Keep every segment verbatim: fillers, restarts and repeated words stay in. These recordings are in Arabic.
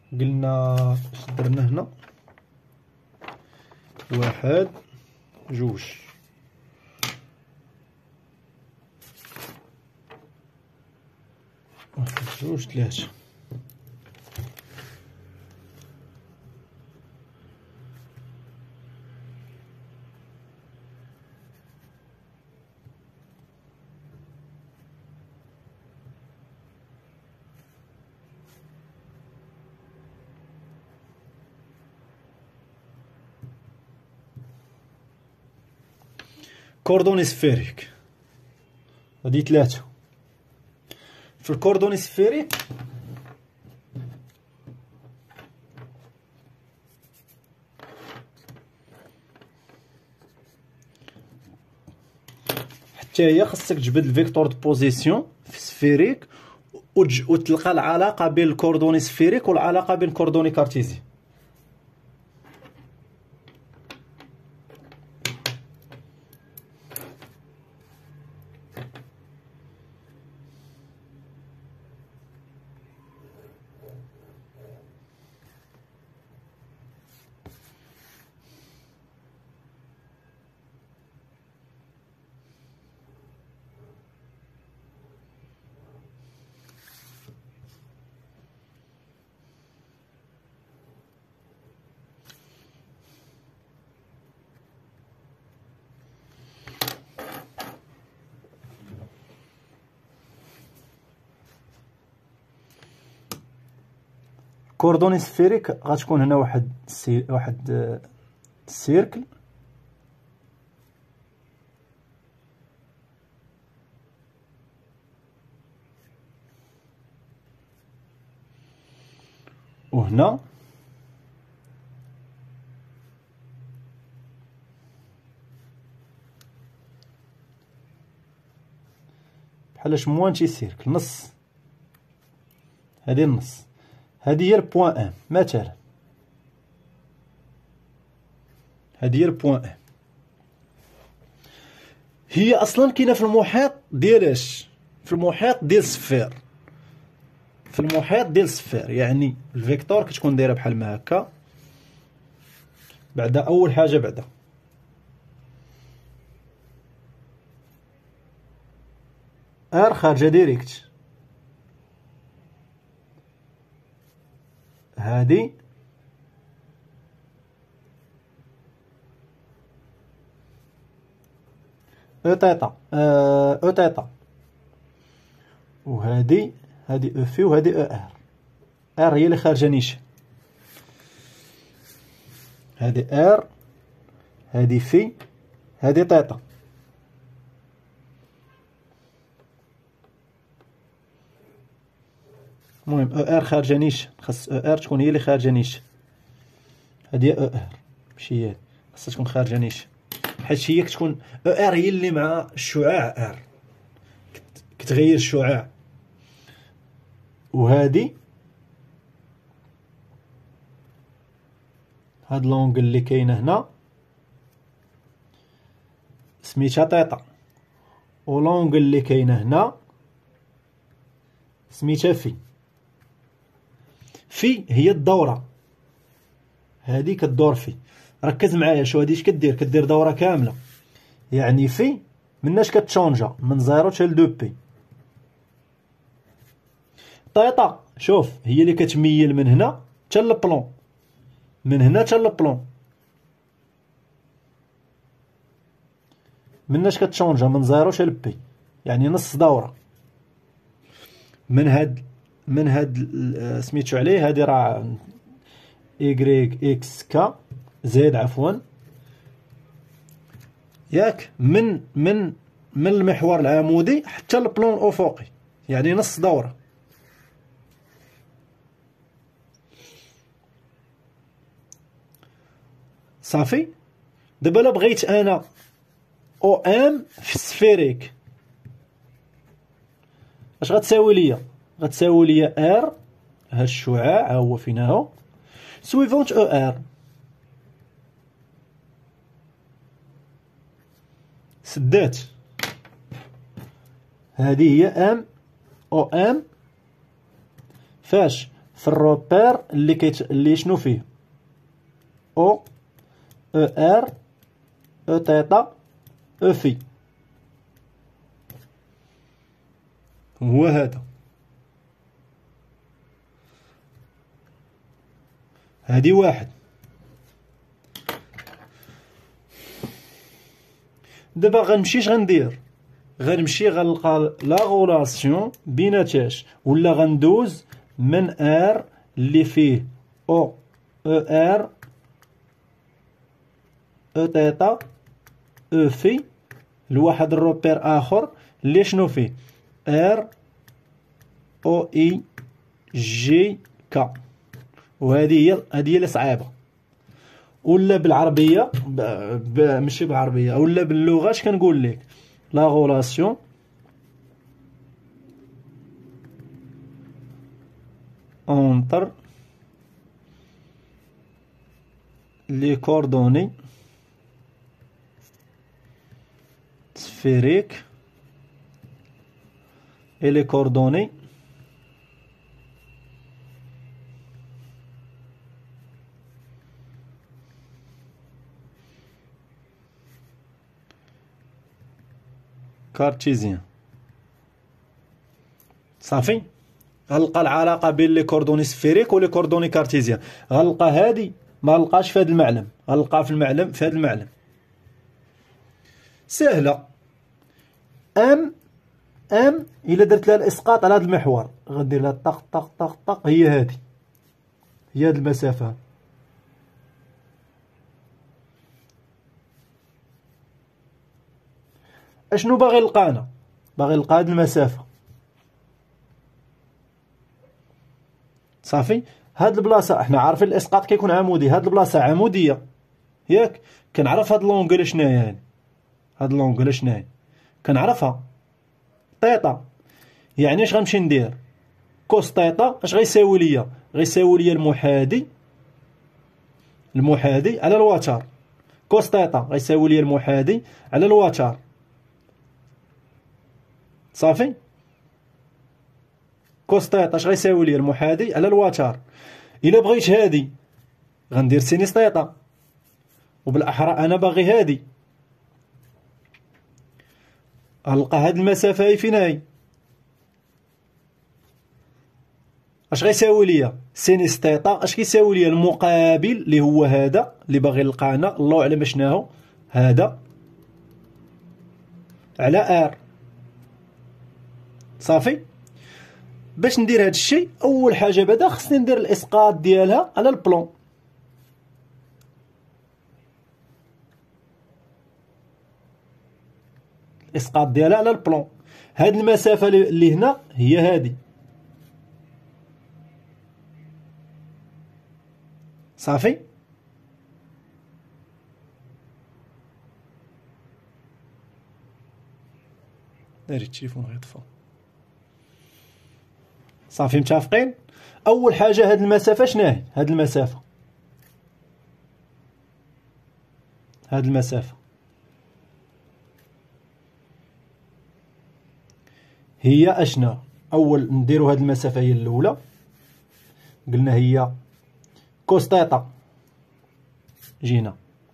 قلنا اش درنا هنا؟ واحد جوج واحد جوج ثلاثة. كوردوني سفيريك هادي ثلاثة. في الكوردوني سفيريك حتى هي خاصك تجبد الفيكتور دو بوزيسيون في سفيريك وتلقى العلاقة بين الكوردوني سفيريك والعلاقة بين كوردوني كارتيزي. كوردوني سفيريك غتكون هنا واحد سي واحد سيركل وهنا بحال موانتي سيركل نص. هادي النص، هادي هي البوان ان مثلا، هادي هي البوان ان. هي اصلا كاينه في المحيط ديال اش؟ في المحيط ديال السفير، في المحيط ديال السفير. يعني الفيكتور كتكون دايره بحال ما هكا. بعدا اول حاجه بعدا ار خارجه ديريكت، هادي او تيتا او تيتا، وهادي هادي او في وهادي او ار. ار هي اللي خارجه نيشان، هادي ار هادي في هادي تيتا. المهم او ار خارجه نيشان، خاص او ار تكون هي اللي خارجه نيشان. هادي او ار ماشي هي، خاصها تكون خارجه نيشان، حيت هي كتكون او ار هي اللي مع الشعاع ار كتغير الشعاع. وهادي هاد لونغل اللي كاينه هنا سميتها تيتا، و لونغل اللي كاينه هنا سميتها في. في هي الدوره، هادي كدور في. ركز معايا شو هادي اش كدير؟ كدير دوره كامله. يعني في مناش كتشونجا من زيرو حتى ل دو بي. طيطا شوف هي اللي كتميل من هنا حتى للبلون، من هنا حتى للبلون، مناش كتشونجا من زيرو حتى لبي، يعني نص دوره. من هاد من هاد سميتو عليه، هادي راه إيكغيك إكس كا زد عفوا، ياك من من من المحور العمودي حتى البلون الأفقي، يعني نص دورة. صافي. دابا الا بغيت انا او ام في السفيريك اش غتساوي ليا؟ غتساوي ليا ار، هاد الشعاع ها هو فين هو سويفونت او ار. سدات هادي هي ام او ام فاش في الروبير اللي كيت اللي شنو فيه او او ار او تيتا او في، هو هذا. هادي واحد. دابا غنمشيش غندير، غنمشي غنلقى لا غولاسيون بيناتاش، ولا غندوز من ار اللي فيه او او ار او تيتا او في لواحد الروبير اخر اللي شنو فيه ار او اي جي كا. وهذه هي هذه هي اللي صعيبه. ولا بالعربيه ب... ب... ماشي بالعربيه، ولا باللغه اش كنقول لك لا غولاسيون entre les coordonnées sphériques et les coordonnées cartésiennes. صافي. غنلقى العلاقه بين لي كوردوني سفيريك ولي كوردوني كارتيزيان. غنلقى هادي ما غنلقاش في هذا المعلم، غنلقى في المعلم في هذا المعلم. سهله. ام ام الا درت لها الاسقاط على هذا المحور غندير لها طق طق طق طق، هي هادي، هي هاد المسافه. اشنو باغي نلقانا؟ باغي نلقى هاد المسافه. صافي. هاد البلاصه احنا عارفين الاسقاط كيكون عمودي، هاد البلاصه عموديه ياك. كنعرف هاد لونغل شناهي، يعني هاد لونغل شناهي كنعرفها طيطا. يعني اش غنمشي ندير؟ كوس طيطا اش غيساوي ليا؟ غيساوي ليا المحاذي المحاذي على الوتر. كوس طيطا غيساوي ليا المحاذي على الوتر. صافي. كوس طيطا اش غيساوي ليا؟ المحاذي على الوتر. الا بغيت هادي غندير سينيس طيطا، وبالاحرى انا باغي هادي. غنلقى هاد المسافه هي فين هي؟ اش غيساوي ليا؟ سينيس طيطا اش كيساوي ليا؟ المقابل اللي هو هذا اللي باغي نلقى انا، الله اعلم شناهو هذا، على ار. صافي. باش ندير هاد الشيء اول حاجه بعدا خصني ندير الاسقاط ديالها على البلون. الاسقاط ديالها على البلون. هاد المسافه اللي هنا هي هادي. صافي. داري التليفون غيطفى. صافي متفقين. اول حاجه هاد المسافه شناهي؟ هاد المسافه هاد المسافه هي اشنا؟ اول نديرو هاد المسافه هي الاولى، قلنا هي كوس طيطا. جينا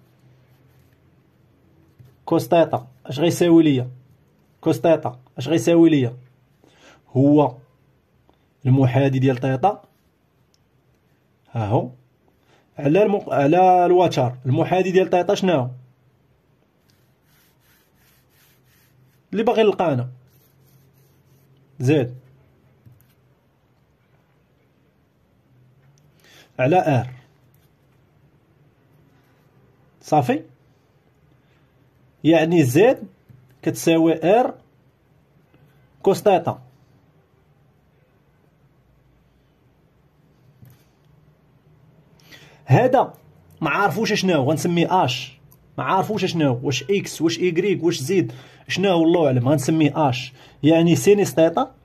كوس طيطا اش غيساوي ليا؟ كوس طيطا اش غيساوي ليا؟ هو المحاذي ديال طيطا، ها هو على المق... على الوتر. المحاذي ديال طيطا شناهو؟ اللي باغي نلقى انا زاد على ار. صافي. يعني زد كتساوي ار كوس طيطا. هذا ما عارفوش شناهو، غنسميه اش. ما عارفوش شناهو، واش اكس واش ايكغيك واش زد شناهو الله اعلم، غنسميه اش. يعني سينيس طيطا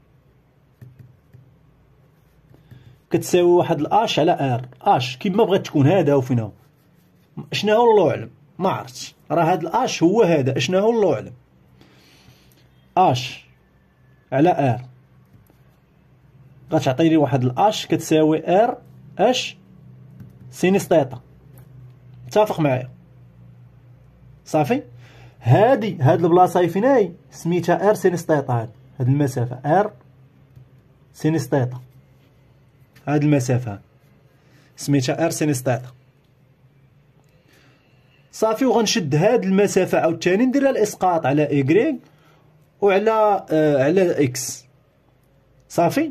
كتساوي واحد الاش على ار. اش كيما بغات تكون، هذا هو فين هو. شناهو الله اعلم، ما عرفتش. راه هاد الاش هو هذا، شناهو الله اعلم. اش على ار غتعطيني واحد الاش كتساوي ار اش سينيس تيتا. متفق معايا؟ صافي. هادي هاد البلاصه فين هي سميتها ار سينيس تيتا. هاد هاد المسافه ار سينيس تيتا، هاد المسافه سميتها ار سينيس تيتا. صافي. وغنشد هاد المسافه عاوتاني نديرها الاسقاط على ايكغيك وعلى آه على اكس. صافي.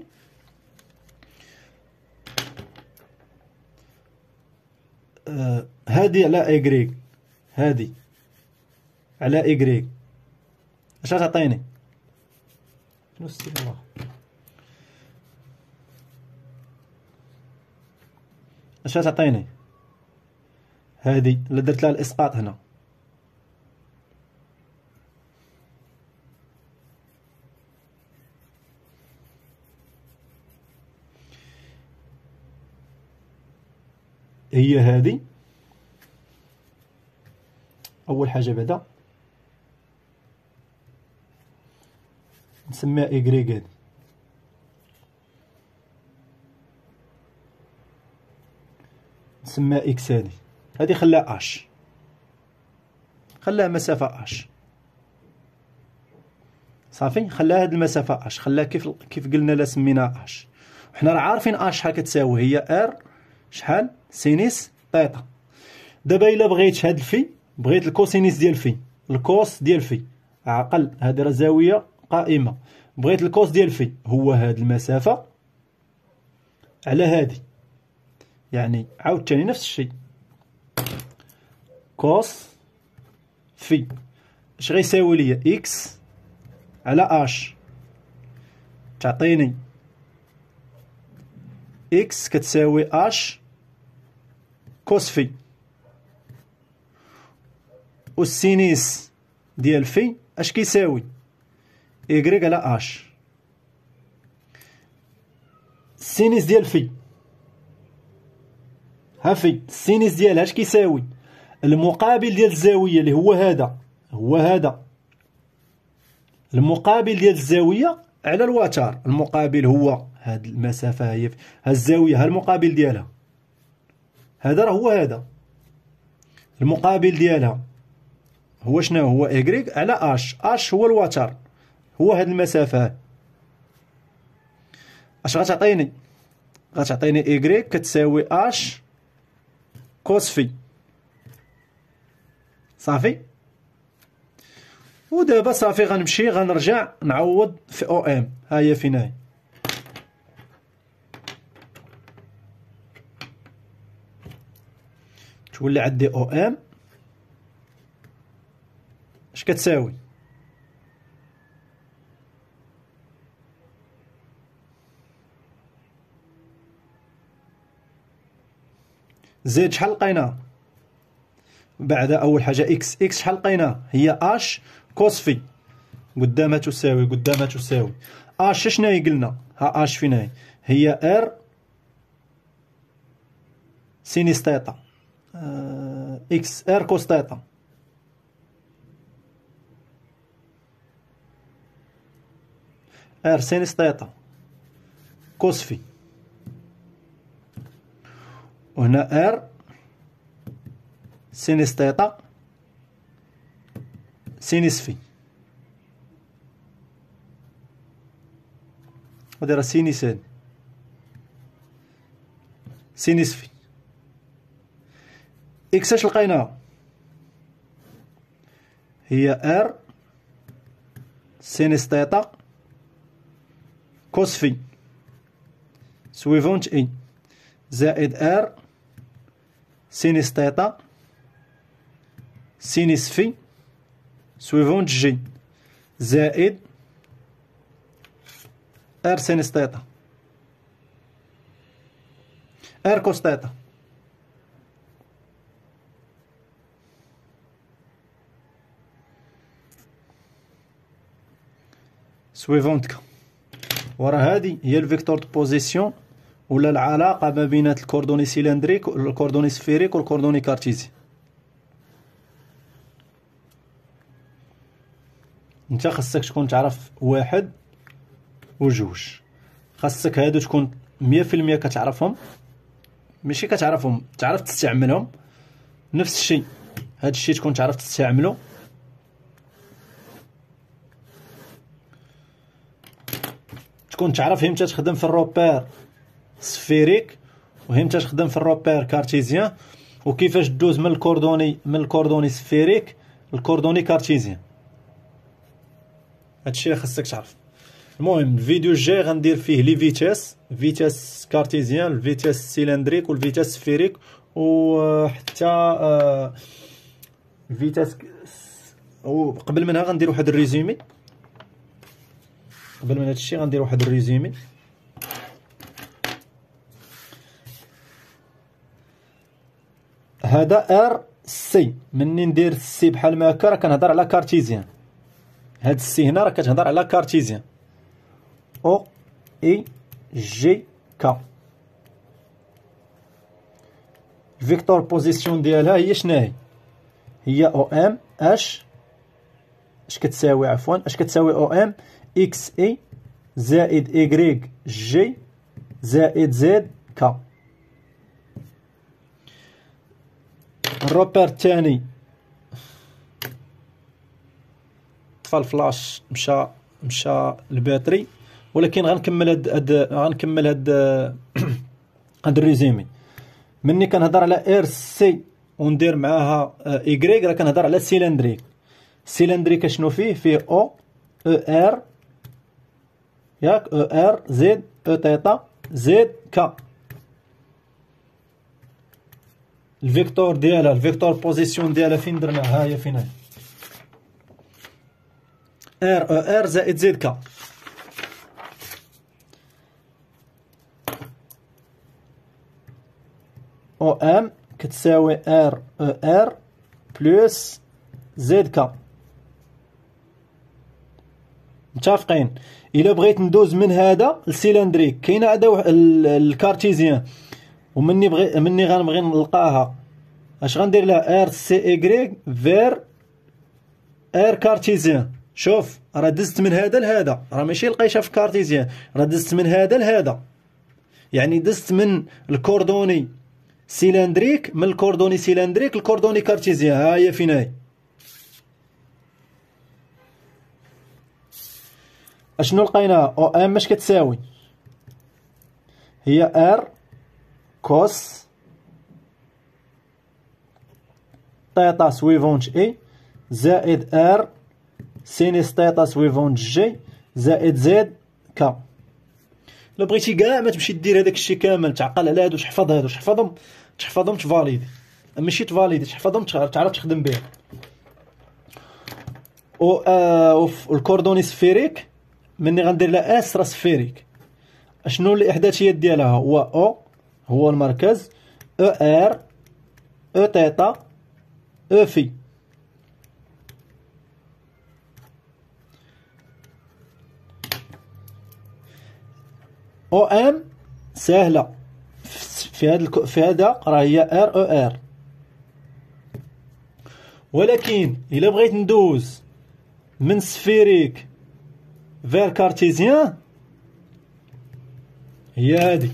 آه هادي على ايكغيك، هادي على ايكغيك اش غتعطيني؟ شنو ستين الله؟ اش غتعطيني؟ هادي اللي درت لها الاسقاط هنا، هي هادي. اول حاجه بعدا نسميها ايكغيك، هادي نسميها اكس. هادي هادي خلاها اش، خلاها مسافه اش. صافي. خلاها هاد المسافه اش، خلاها كيف كيف قلنا لا سميناها اش. وحنا راه عارفين اش شحال كتساوي، هي ار شحال سينيس تيتا. دابا الا بغيت هاد الفي، بغيت الكوسينيس ديال في، الكوس ديال في عقل، هادي راه زاويه قائمه. بغيت الكوس ديال في هو هاد المسافه على هادي، يعني عاوتاني نفس الشيء. كوس في اش غيساوي ليا؟ اكس على اش. تعطيني اكس كتساوي اش كوس في، والسينيس ديال في اش كيساوي؟ ايكغيك على اش. السينيس ديال في، ها في السينيس ديالها اش كيساوي؟ المقابل ديال الزاويه اللي هو هذا، هو هذا المقابل ديال الزاويه على الوتر. المقابل هو هاد المسافه، هي ها الزاويه، ها المقابل ديالها، هذا راه هو هذا. المقابل ديالها هو شنو؟ هو ايكغيك على اش. اش هو الوتر، هو هاد المسافه. اش غتعطيني؟ غتعطيني ايكغيك كتساوي اش كوس في. صافي. ودابا صافي غنمشي غنرجع نعوض في او ام. ها هي فين هي، تولي عندي او ام اش كتساوي؟ زيد شحال لقينا بعد؟ اول حاجه اكس. اكس شحال لقينا؟ هي اش كوس في، قدامها تساوي، قدامها تساوي اش. شنو هي قلنا؟ ها اش فين هي؟ هي ار سينيس تيتا، اه اكس ار كوس تيتا. ار سينيس تيتا كوس في، وهنا ار سينيس تيتا سينيس في. هادي راه سينيس، هادي سينيس في. اكس اش لقيناها؟ هي ار سينيس تيتا كوس في سويفونت اي زائد ار سينيس تيتا سينيس في سويفونت جي زائد ار سينيس تيتا ار كوس تيتا. سويفونت كا. ورا هادي هي الفيكتور دو بوزيسيون ولا العلاقه ما بين الكوردوني سيلندريك والكوردوني سفيريك والكوردوني كارتيزي. انت خاصك تكون تعرف واحد وجوج. خاصك هادو تكون مية في المية كتعرفهم، ماشي كتعرفهم تعرف تستعملهم. نفس الشيء هاد الشيء تكون تعرف تستعملو. تكون تعرف امتى تخدم في الروبير سفيريك وامتى تخدم في الروبير كارتيزيان، وكيفاش دوز من الكوردوني من الكوردوني سفيريك للكوردوني كارتيزيان. هادشي اللي خاصك تعرف. المهم الفيديو الجاي غندير فيه لي فيتاس، فيتاس كارتيزيان، الفيتاس سيلندريك والفيتاس سفيريك، وحتى آه فيتاس. وقبل منها غندير واحد الريزومي، قبل من هادشي غندير واحد الريزومي. هذا ار سي، مني ندير سي بحال ما هكا راه كنهضر على كارتيزيان. هاد السي هنا راه كتهضر على كارتيزيان. او اي جي كا. الفيكتور بوزيسيون ديالها هي شناهي؟ هي او ام اش اش كتساوي عفوا اش كتساوي او ام اكس اي زائد ايكغيك جي زائد زد كا. الروبير الثاني طفى الفلاش، مشى مشى الباتري، ولكن غنكمل هاد هاد غنكمل هاد هاد الريزومي. مني كنهضر على ار سي وندير معاها ايكغيك راه كنهضر على سيلندريك. سيلندريك شنو فيه؟ فيه او او ار ياك، او ار زد او تيتا زد كا. الفيكتور ديالها الفيكتور بوزيسيون ديالها فين درناها؟ ها هي فين هي، ار او ار زائد زد كا. او ام كتساوي ار او ار بلس زد كا. متفقين؟ الا بغيت ندوز من هذا للسيلندريك كاينه هذا الكارتيزيان، ومني بغي مني غنبغي نلقاها اش غندير لها؟ ار سي ايكغيك فير ار كارتيزيان. شوف راه دزت من هذا لهذا، راه ماشي لقيتها في كارتيزيان، راه دزت من هذا لهذا، يعني دزت من الكوردوني سيلندريك من الكوردوني سيلندريك الكوردوني كارتيزيان. ها هي فين هي. اشنو لقيناها؟ او ام اش كتساوي؟ هي ار كوس تيتا سويفونت اي زائد ار سينيس تيتا سويفونت جي زائد زد كا. الا بغيتي كاع ما تمشي دير هذاك الشيء كامل، تعقل على هادو، تحفظ هادو، تحفظهم تحفظهم تفاليدي، ماشي تفاليدي تحفظهم تعرف تخدم بهم. و آه الكوردوني سفيريك مني غندير لها اس راه سفيريك. اشنو الاحداثيات ديالها؟ هو او هو المركز، او ار او تيتا او في. او ام ساهله في هذا في هذا راه هي ار او ار، ولكن الا بغيت ندوز من سفيريك فير كارتيزيان هي هادي.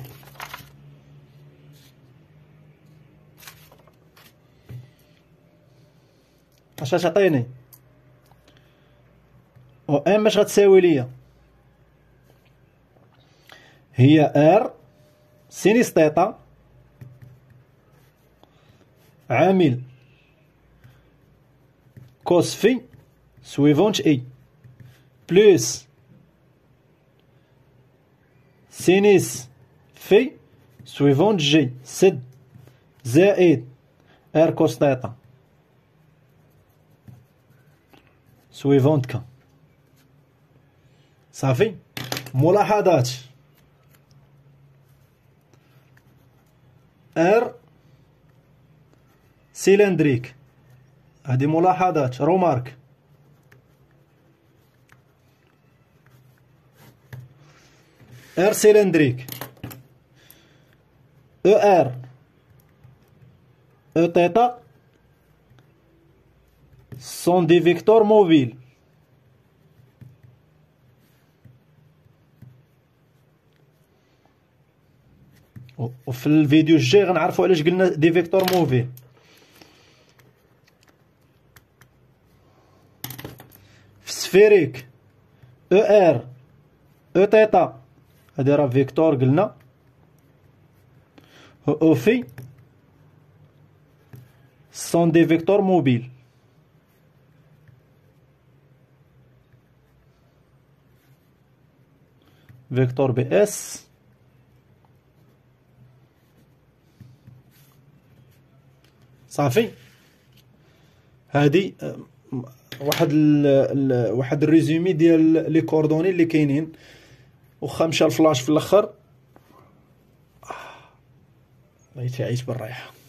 اش تعطيني؟ او ام اش غتساوي ليا؟ هي ار سينيس تيتا عامل كوس في سويفونت اي بلس سينيس في سويفونت جي سد زائد ار كوس تيتا سويفونت كا. صافي. ملاحظات: ار سيلندريك، هذه ملاحظات رومارك. ار سيلندريك او ار او تيتا sont des vecteurs mobiles. وفي الفيديو الجاي غنعرفوا علاش قلنا دي فيكتور موفي. في سفيريك او ار او تيتا هادي راه فيكتور قلنا، او في سون دي فيكتور موبيل. فيكتور بي اس صافي. هادي واحد ال ال واحد الريزومي ديال لي كوردوني اللي كاينين، واخا مشى الفلاش في الاخر الله يتعيش بالراحه.